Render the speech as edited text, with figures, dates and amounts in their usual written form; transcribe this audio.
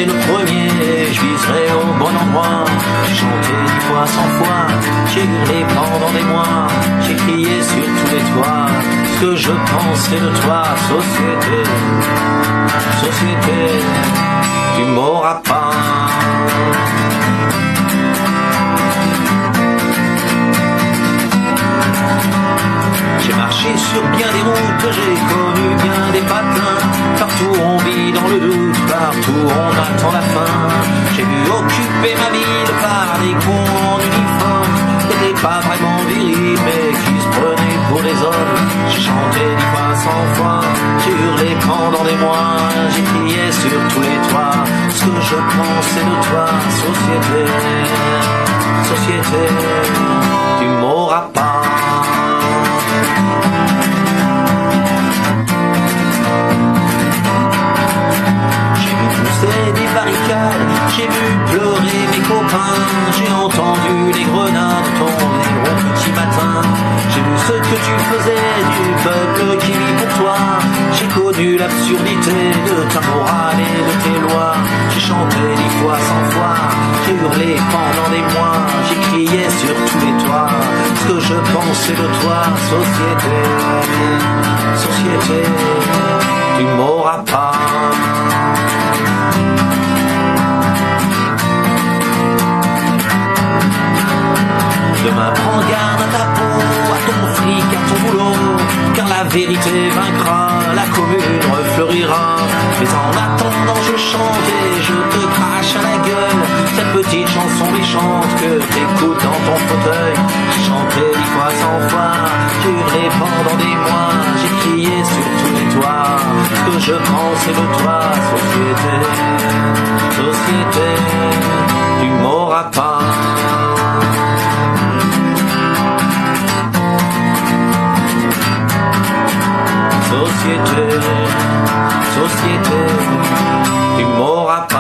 le premier, je viserai au bon endroit. J'ai chanté 10 fois, 100 fois, j'ai hurlé pendant des mois, j'ai crié sur tous les toits ce que je pensais de toi, société, société, tu m'auras pas. J'ai marché sur bien des routes, j'ai connu bien des patins. Partout on vit dans le doute, partout on attend la fin. J'ai vu occuper ma ville par des cons en uniforme qui n'étaient pas vraiment virils mais qui se prenaient pour des hommes. J'ai chanté 10 fois, 100 fois, j'ai hurlé pendant des mois, j'ai crié sur tous les toits ce que je pensais de toi, société, société, tu m'auras pas. Des barricades, j'ai vu pleurer mes copains, j'ai entendu les grenades tomber au petit matin, j'ai vu ce que tu faisais du peuple qui vit pour toi, j'ai connu l'absurdité de ta morale et de tes lois, j'ai chanté 10 fois, 100 fois, j'ai hurlé pendant des mois, j'ai crié sur tous les toits ce que je pensais de toi, société, société, tu m'auras pas. Demain prends garde à ta peau, à ton fric, à ton boulot, car la vérité vaincra, la commune refleurira. Mais en attendant je chante et je te crache à la gueule cette petite chanson méchante que t'écoutes dans ton fauteuil. J'ai chanté 10 fois, 100 fois, j'ai hurlé pendant des mois, j'ai crié sur tous les toits ce que je pensais de toi, société, société, tu m'auras pas. Société, société, tu m'auras pas.